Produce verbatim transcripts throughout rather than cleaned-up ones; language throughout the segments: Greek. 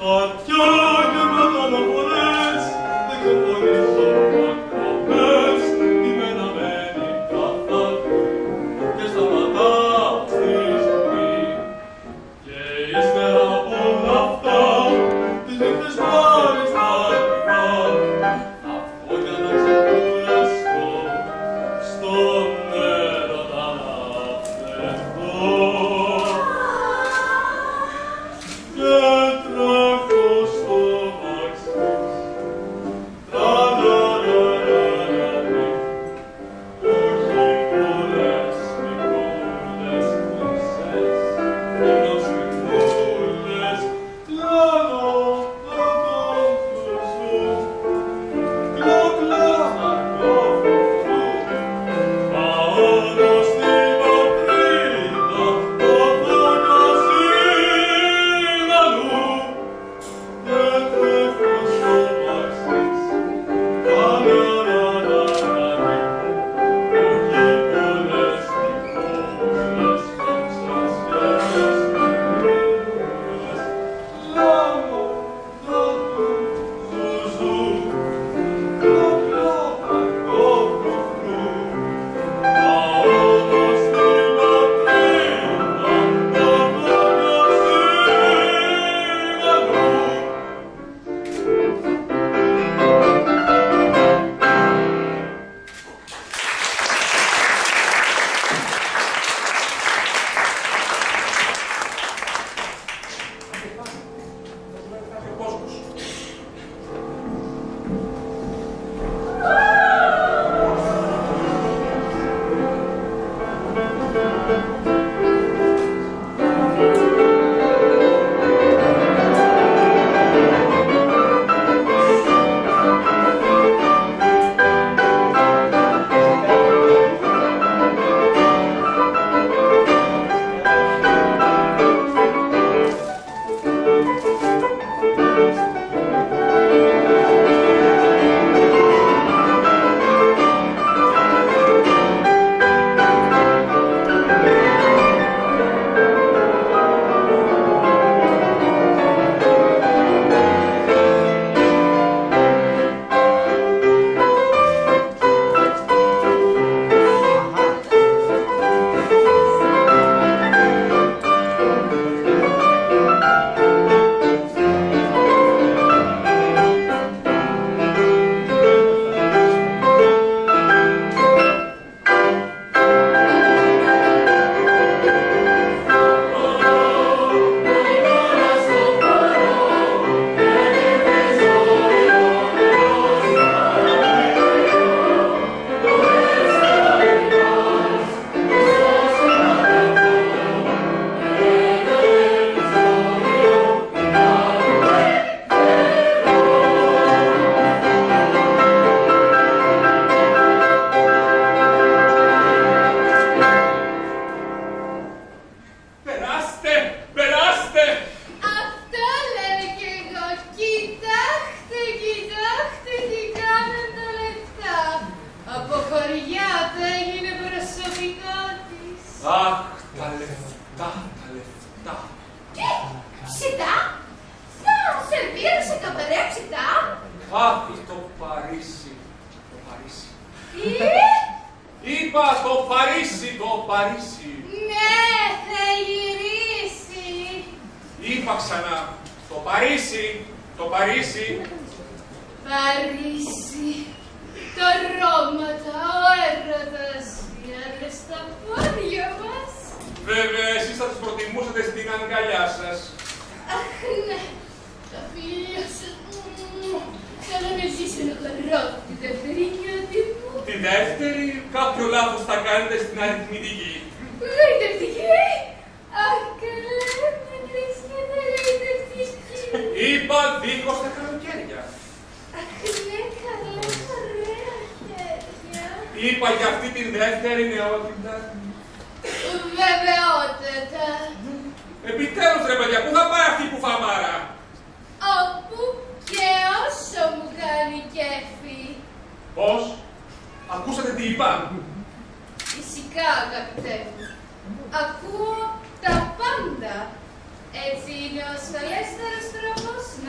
Ακούω τα πάντα. Έτσι είναι ο ασφαλέστερος τρόπος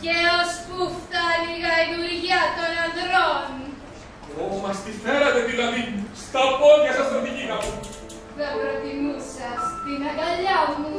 Και ως που φτάνει η γαϊδουριά των ανδρών. Ω, μας τη φέρατε δηλαδή, στα πόδια σας στρατηγίνα μου. Θα προτιμούσα στην αγκαλιά μου.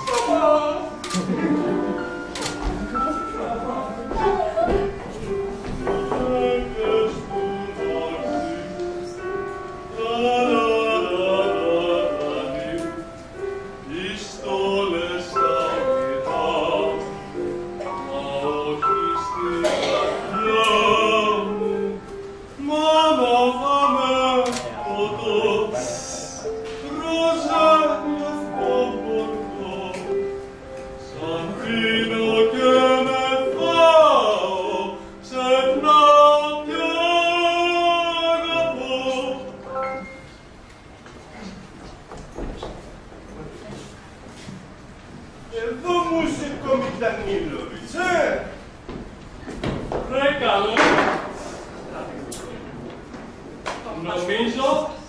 Νομίζω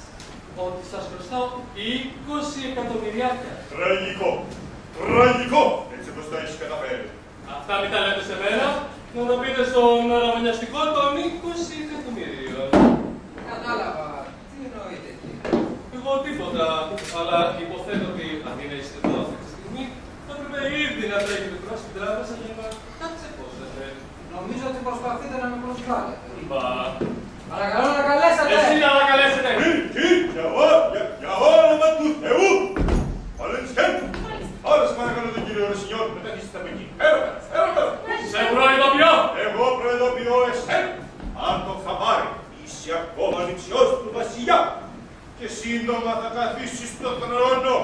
ότι σας χρωστάω είκοσι εκατομμυριάκια. Τραγικό! Τραγικό! Έτσι όπως τα έχεις καταφέρει. Αυτά μην τα λέτε σε μένα, να το πείτε στον αραβωνιαστικό των είκοσι εκατομμυρίων. Κατάλαβα. Τι εννοείτε εκεί? Εγώ τίποτα, αλλά υποθέτω ότι αν είναι είστε εδώ αυτή τη στιγμή, θα πρέπει ήδη να τρέχετε προς την τράπεζα για να κατσεκώσετε. Νομίζω ότι προσπαθείτε να με προσβάλλετε. Μπα. Παρακαλώ να καλέσετε! Εσύ να τα καλέσετε! Τι, τι, για, για, για όνομα του Θεού! Βαλενσιέν! Άρεσε παρακαλώ τον κύριο Ρεσινιόν, μεταχύσετε από εκεί. Έλα, έλα, έλα! Σε προειδοποιώ! Εγώ προειδοποιώ εσέν! Αν το χαμάρι, είσαι ακόμα νηψιός του βασιλιά και σύντομα θα καθίσεις στον θρόνο.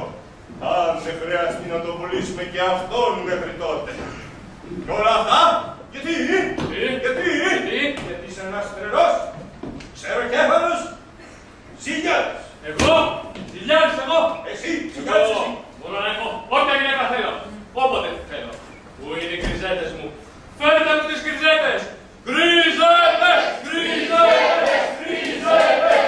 Αν δεν χρειαστεί να το πουλήσουμε και αυτόν μέχρι τότε. Και όλα αυτά, γιατί, γιατί, γιατί είσαι ένας τρελός, ξεροκέφαλος, ζηλιάδης. Εγώ, ζηλιάδης εγώ. Εσύ, ζηλιάδης εσύ. Μπορώ να έχω όποια γυναίκα θέλω, όποτε θέλω. Πού είναι οι κρυζέτες μου? Φέρετε μου τις κρυζέτες! Κρυζέτες! Κρυζέτες! Κρυζέτες!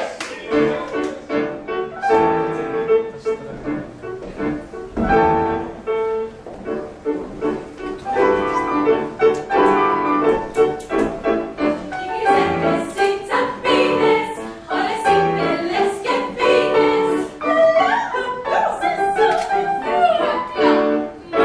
Μα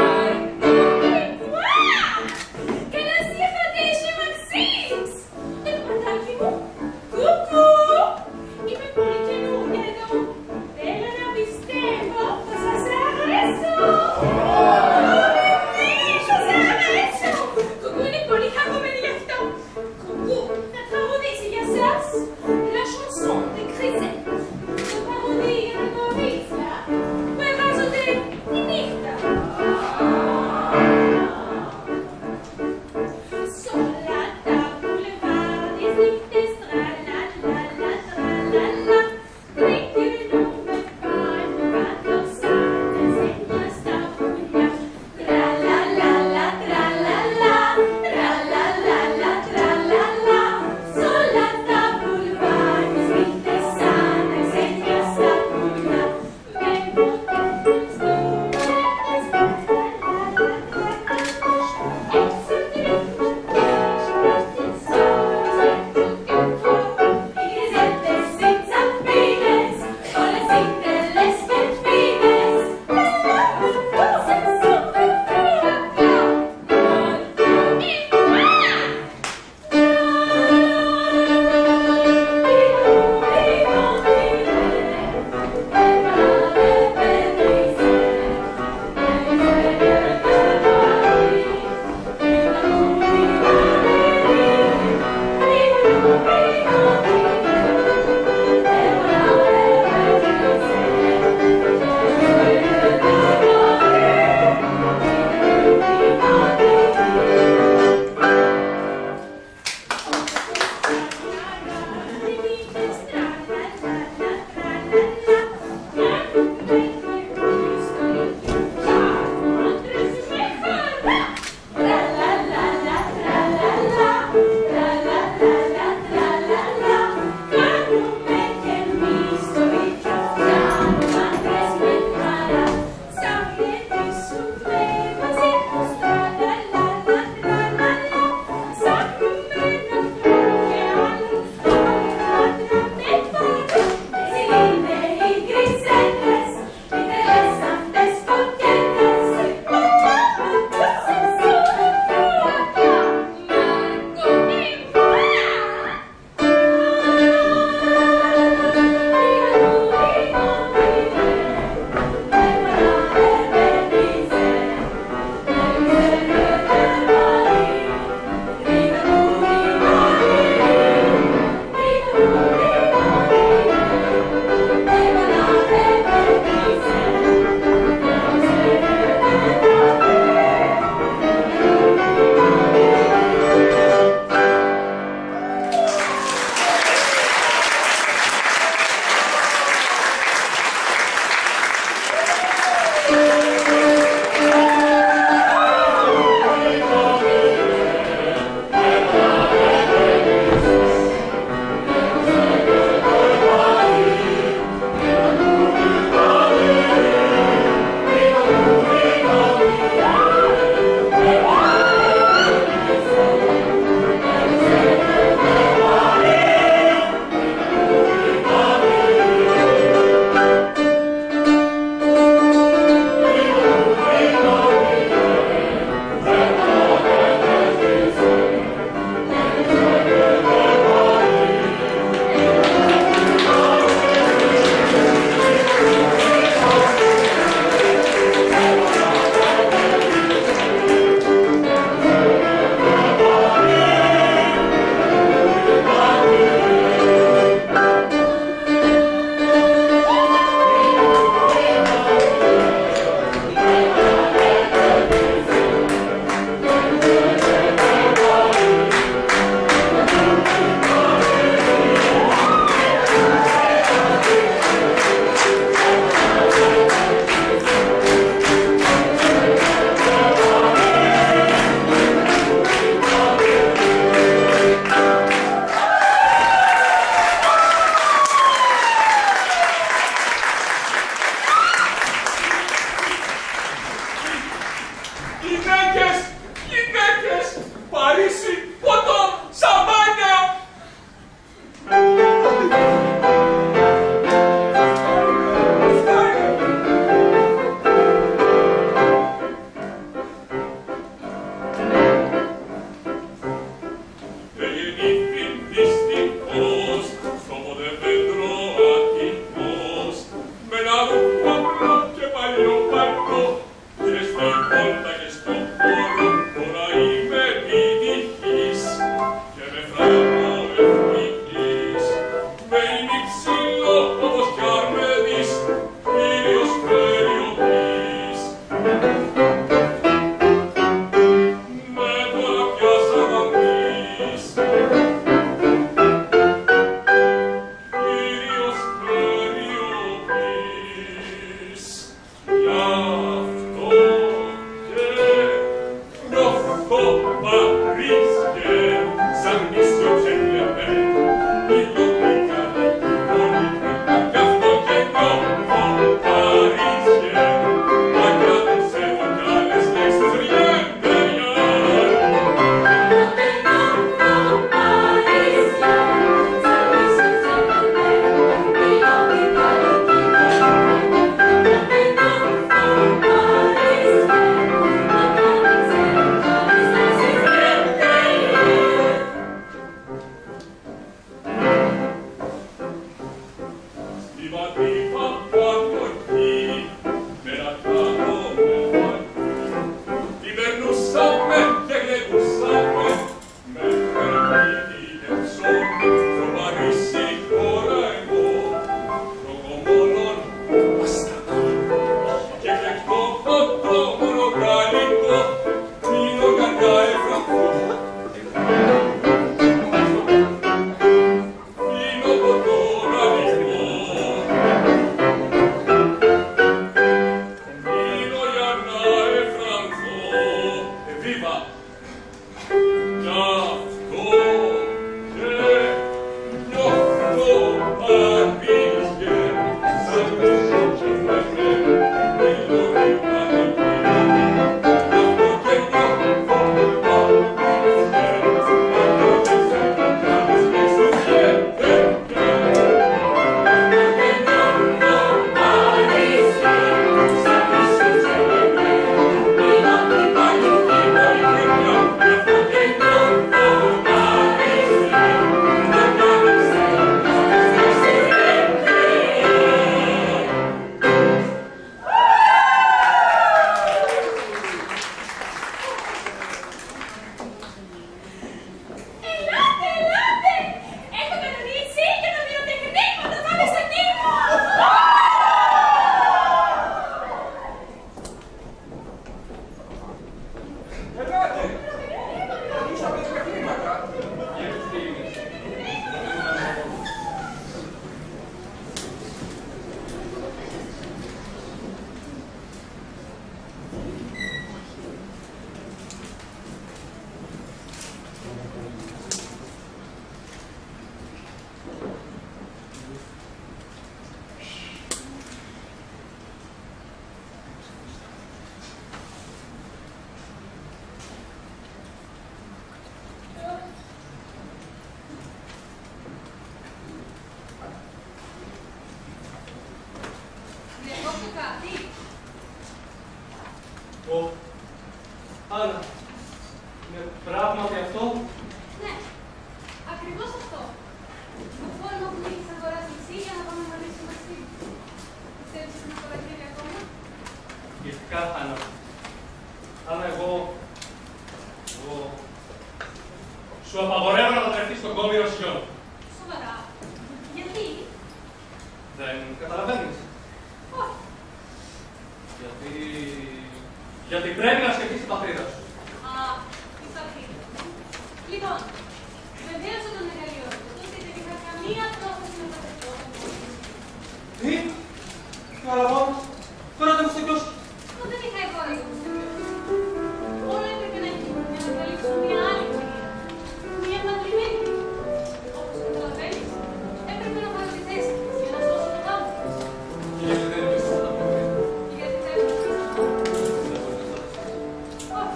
Γυναίκες, γυναίκες, Παρίσι, ποτό, σαμπάνια. Ω, Άννα, είναι πράγματι αυτό? Ναι, ακριβώς αυτό. Το φόρμα που έχεις αγοράσει εσύ για να πάμε μαζί στο μασί. Ξέρεις να το λατρεύει ακόμα? Γευτικά, Άννα. Άννα, εγώ... εγώ... σου απαγορεύω να παντρευτείς στον κόμβι Ρωσιών. Σοβαρά. Γιατί? Δεν καταλαβαίνεις. Όχι. Γιατί... γιατί πρέπει να σκεφτείς την πατρίδα σου. Α, η πατρίδα. Λοιπόν, βεβαίως όταν μεγαλειώνω, τότε δεν είχα καμία πρόθεση να παντρευτώ. Τι? Καλά μόνο. Φέρατε μου στο κιόσκι. Μα δεν είχα εγώ έργο στο κιόσκι. Όλα έπρεπε να γίνουν για να καλύψουν μια άλλη κυρία. Μια παντρεμένη. Όπως καταλαβαίνεις, έπρεπε να πάρω τη θέση της για να σώσω τον γάμο της. Γιατί δεν είπες να τα πω. Γιατί θέλω να πεις. Όχι.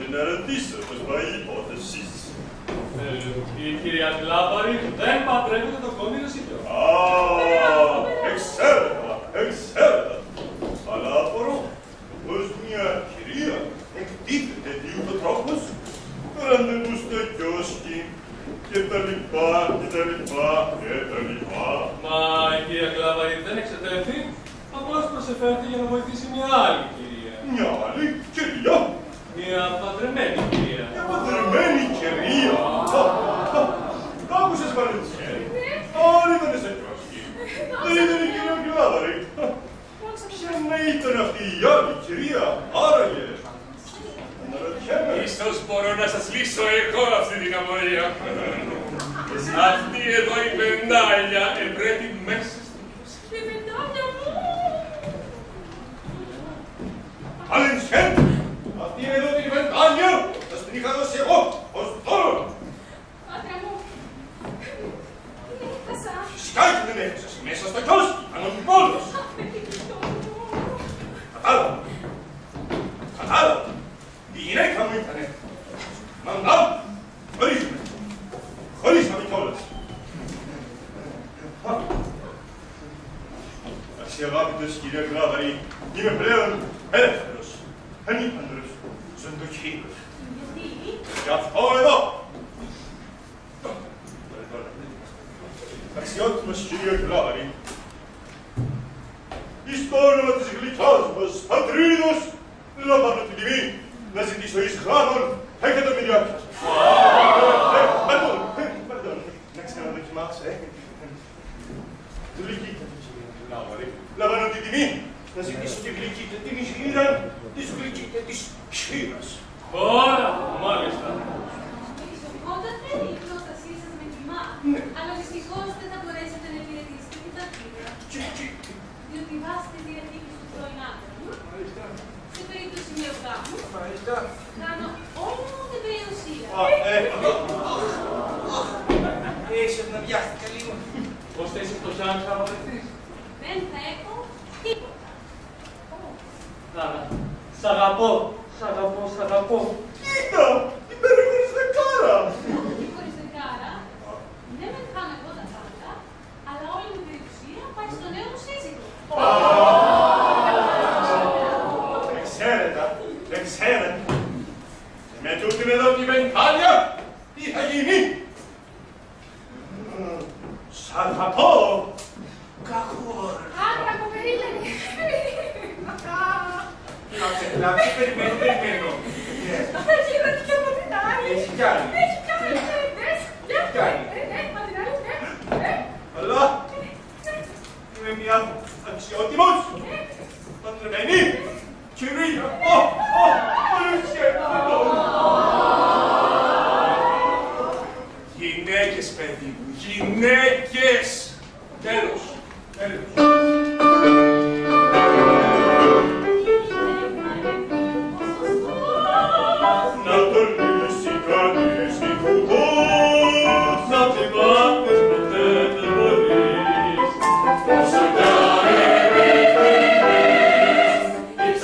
και να ρωτήσω πως πάει η υπόθεσης. Ε, η κυρία Κλάβαρη δεν παντρεύεται το κόντινο σύγκιο. Α, εξαίρετα, εξαίρετα. Αλλά απορώ πως μια κυρία εκτίθεται διούτο τρόπος, ραντεβού στο κιόσκι και τα λοιπά και τα λοιπά και τα λοιπά. Μα η κυρία Κλάβαρη δεν εξετέθη, απλώς προσεφέρθη για να βοηθήσει μια άλλη κυρία. Μια άλλη κυρία. Μια παντρεμένη κυρία. Μια παντρεμένη κυρία. Τα άκουσες Βαλεντσιέλ. Όλοι ήταν στο κιόσκι. Δεν ήταν η κυρία Κλάβαρη. Ποια να ήταν αυτή η άλλη κυρία, άραγε. Αναρωτιέμαι. Ίσως μπορώ να σας λύσω εγώ αυτή την αμμορία. Αυτή εδώ η βεντάλια εμπρέπει μέσα στην κιόσκι. Η βεντάλια μου! Βαλεντσιέλ, αυτή είναι εδώ την βεντάλια. Θα την είχα δώσει εγώ, ως δώρο. Άντρα μου, την έχασα. Φυσικά και δεν έχασες μέσα στο κιόσκι, ανωνυμόλος. Κατάλαβα. Κατάλαβα. Η γυναίκα μου ήτανε. Μαντά, χωρίζουμε. Χωρίσαμε κιόλας. Αξιαγάπητος κυρία Κλάβαρη, είμαι πλέον ελεύθερος. Ανήπαντρος, ζωντοχύλος. Γιατί? Γι' αυτό εδώ. Αξιότιμος κυρία Κλάβαρη, εις το όνομα της γλυκιάς μας πατρίδος, λαμβάνω την τιμή να ζητήσω εις χράμον εκατομμυριάκια. Παντών, παντών, να ξαναδοκιμάσω, ε. Γλυκύτητα, κυρία Κλάβαρη, λαμβάνω την τιμή να ζητήσω τη γλυκύτητα την χείρα της γλυκύτητα της χείρας. Ωραία, μάλιστα. Εξοχότατε η πρόστασή σας με τιμά, αλλά δυστυχώς δεν θα μπορέσετε να υπηρετήσετε την πατρίδα. Διότι βάσει τη διαθήκη του πρώην άντρα μου, σε περίπτωση νέου γάμου, κάνω όλη μου την περιουσία. Ίσως να βιάστηκα λίγο. Πώς θα είσαι φτωχιά να ξαναπαντρευτείς. Δεν θα έχω τίποτα. Άρα, σ' αγαπώ, σ' αγαπώ, σ' αγαπώ. Κοίτα, την παίρνει χωρίς δεκάρα. Όχι χωρίς δεκάρα, δεν με χάνω εγώ τα πάντα, αλλά όλη μου την περιουσία πάει στο νέο μου σύζυγο. Εξαίρετα, εξαίρετα. Με τούτην εδώ τη βεντάλια, τι θα γίνει. Σ' αγαπώ, κακόρ. Άντρα μου, περίμενε. Κάτσε, κάτσε, περιμένω, περιμένω. Έχει ρωτήσει και από την άλλη. Έχει κι άλλη. Έχει κι άλλη, δες. Έχει κι άλλη. Ε, ε, από την άλλη, ε, ε. Αλλά είμαι μια αξιότιμος, παντρεμένη κυρία. Ω, ω, πολύ σχέδιο. Γυναίκες, παιδί μου, γυναίκες! Τέλος, τέλος. Να τον λύσει κανείς την κουτό, Να τη μάθεις ποτέ δεν μπορείς. όσο κι αν είναι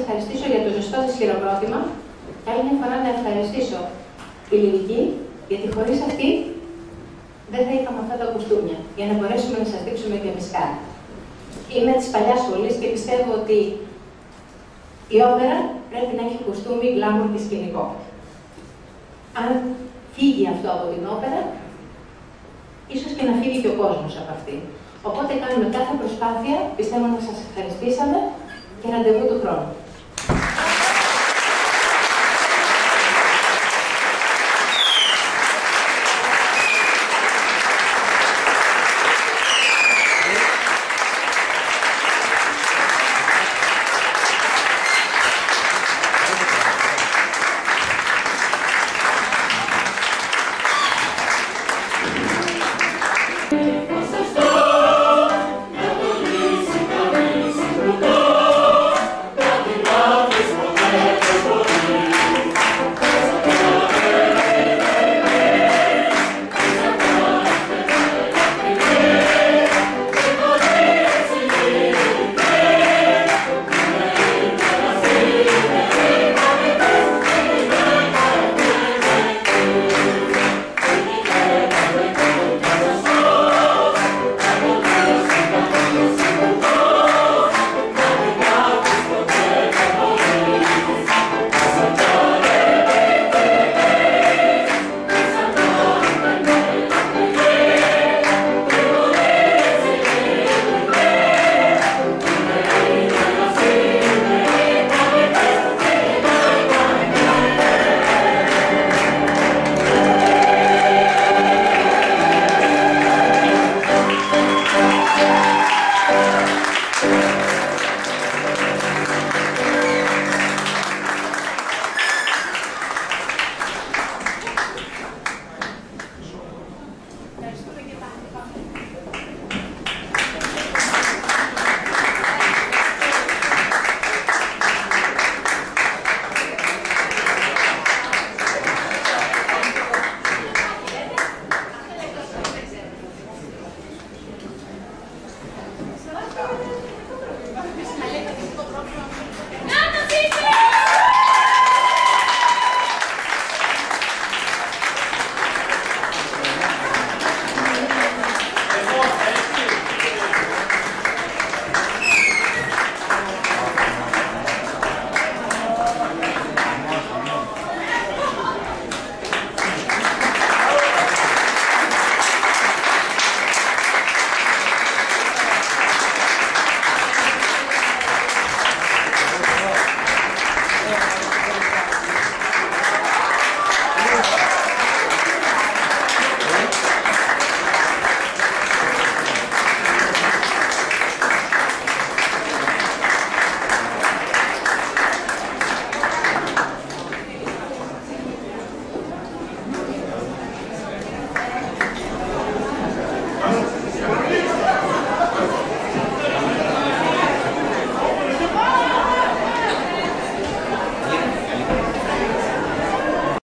ευχαριστήσω για το ζεστό της χειροκρότημα και άλλη μια φορά να ευχαριστήσω τη Λυρική, γιατί χωρίς αυτή δεν θα είχαμε αυτά τα κουστούμια, για να μπορέσουμε να σας δείξουμε και εμείς κάτι. Είμαι της παλιάς σχολής και πιστεύω ότι η όπερα πρέπει να έχει κουστούμι, γκλάμουρ και σκηνικό. Αν φύγει αυτό από την όπερα, ίσως και να φύγει και ο κόσμος από αυτή. Οπότε κάνουμε κάθε προσπάθεια, πιστεύω να σας ευχαριστήσαμε και ραντεβού του χρόνου.